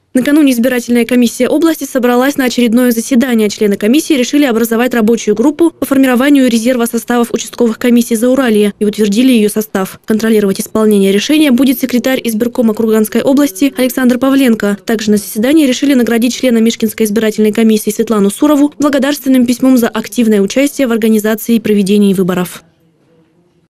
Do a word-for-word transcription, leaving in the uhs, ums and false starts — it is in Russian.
Накануне избирательная комиссия области собралась на очередное заседание. Члены комиссии решили образовать рабочую группу по формированию резерва составов участковых комиссий Зауралья и утвердили ее состав. Контролировать исполнение решения будет секретарь избиркома Курганской области Александр Павленко. Также на заседании решили наградить члена Мишкинской избирательной комиссии Светлану Сурову благодарственным письмом за активное участие в организации и проведении выборов.